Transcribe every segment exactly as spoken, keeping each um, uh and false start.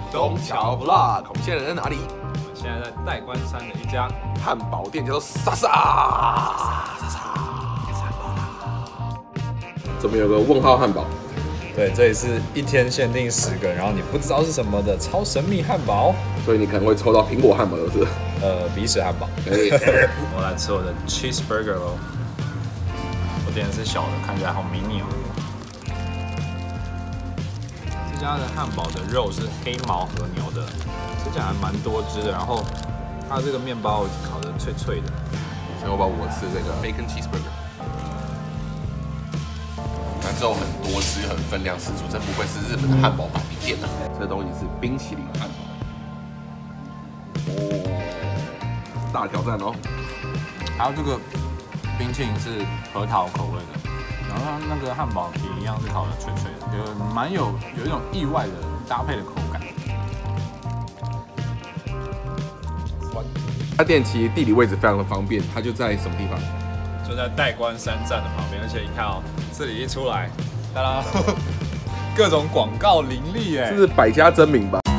东桥 Vlog， 我们现在人在哪里？ 我们现在在代官山的一家汉堡店，叫做莎莎莎莎。怎么有个问号汉堡？ 对，这里是一天限定十个，然后你不知道是什么的超神秘汉堡， 所以你可能会抽到苹果汉堡，是不是？ 呃，鼻屎汉堡。我来吃我的 cheeseburger 喽。我点的是小的，看起来好迷你哦。这家的汉堡的肉是黑毛和牛的，吃起来还蛮多汁的。然后它这个面包烤得脆脆的。 所以我把我吃这个 bacon cheeseburger。看之后很多汁，很分量十足，这不愧是日本的汉堡板底店啊！这东西是冰淇淋汉堡。哦，大挑战哦！ 还有这个冰淇淋是核桃口味的。然后它那个汉堡皮一样是烤的脆脆的，有蛮有有一种意外的搭配的口感。 它店其实地理位置非常的方便，它就在什么地方？ 就在代官山站的旁边，而且你看哦，这里一出来，哒啦，各种广告林立哎， 这是百家争鸣吧？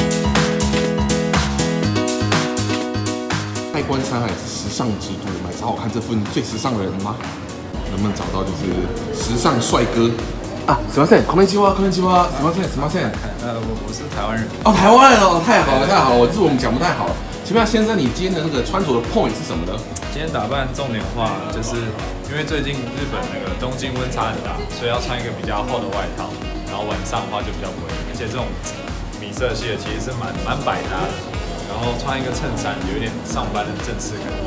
代官山还是时尚之都，买找我看这份最时尚的人吗？能不能找到就是时尚帅哥啊？什么线？こんにちは，こんにちは，什么线？什么线？ 呃，我我是台湾人。 哦，台湾人哦，太好了，太好了，我字我们讲不太好。请问先生，你今天的那个穿着的 point 是什么呢？ 今天打扮重点的话，就是因为最近日本那个东京温差很大，所以要穿一个比较厚的外套，然后晚上的话就比较不会，而且这种米色系的其实是蛮蛮百搭的，然后穿一个衬衫，有一点上班的正式感。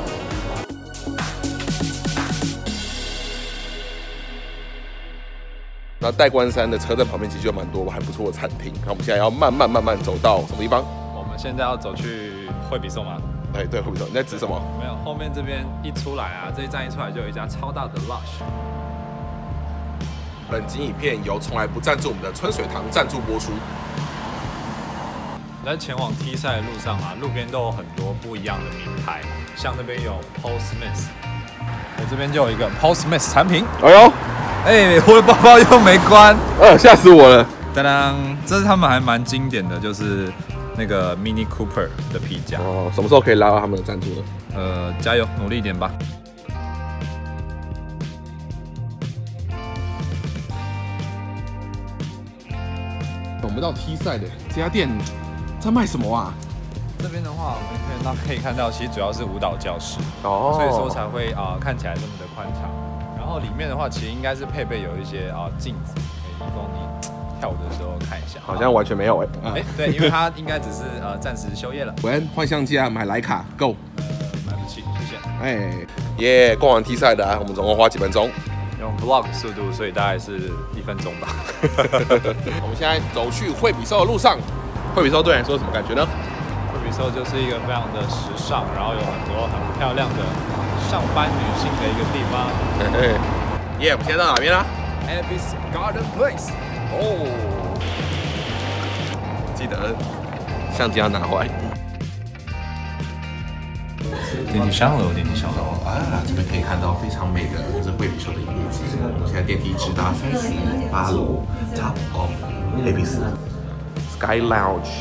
那代官山的车站旁边其实有蛮多还不错的餐厅，那我们现在要慢慢慢慢走到什么地方？ 我们现在要走去惠比寿吗？ 哎，对，惠比寿，你在指什么？ 没有，后面这边一出来啊，这一站一出来就有一家超大的 Lush。 本集影片由从来不赞助我们的春水堂赞助播出。 在前往 T 赛的路上啊，路边都有很多不一样的名牌，像那边有 Paul Smith， 我这边就有一个 Paul Smith 产品。 哎呦， 哎，我的包包又没关， 呃，吓死我了！ 当当，这是他们还蛮经典的，就是那个 Mini Cooper 的皮夹。 哦，什么时候可以拉到他们的赞助呢？ 呃，加油，努力一点吧。 我们到 T 赛的这家店在卖什么啊？ 这边的话，我们可以到可以看到，其实主要是舞蹈教室， 哦， 所以说才会啊、呃、看起来这么的宽敞。然后里面的话，其实应该是配备有一些啊、呃、镜子，可以供你跳舞的时候看一下。 好像完全没有哎、欸。 哎、欸，对，因为它应该只是呃暂时休业了。 喂，换相机啊，买徕卡 ，Go。 呃，买不起，谢谢。 哎，耶，逛完 T 赛的啊，我们总共花几分钟？ 用 vlog 速度，所以大概是一分钟吧。 我们现在走去惠比寿的路上，惠比寿对你来说什么感觉呢？ 惠比寿就是一个非常的时尚，然后有很多很漂亮的上班女性的一个地方。 嘿嘿，耶，我们现在到哪边啦 Elvis Garden Place。 哦，记得相机要拿回来。 电梯上楼，电梯上楼。 啊，这边可以看到非常美的就是惠比寿的夜景。我们现在电梯直达三十八楼 ，Top of Elvis Sky Lounge。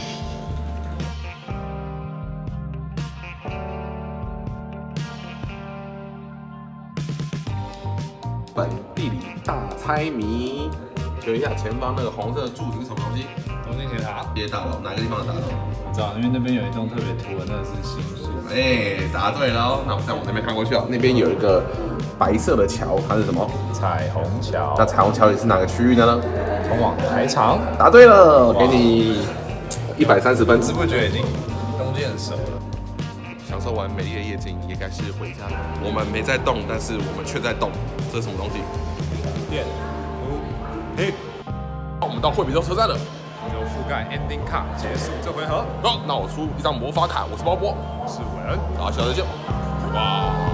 本地理大猜谜，问一下前方那个红色的柱子是什么东西？ 东京铁塔。 这些大楼，哪个地方的大楼？ 我知道，因为那边有一栋特别突的，那个是新宿。 哎，答对了哦。那我们再往那边看过去哦，那边有一个白色的桥，它是什么？ 彩虹桥。 那彩虹桥也是哪个区域的呢？ 通往台场。 答对了，给你一百三十分。 不知不觉已经东京很熟了。 享受完美丽的夜景，也该是回家了。我们没在动，但是我们却在动。这是什么东西？ 电扶梯。 我们到惠比寿车站了。 有覆盖 ending 卡，结束这回合。 好，那我出一张魔法卡，我是包波， 是伟恩。 好，下次见。哇。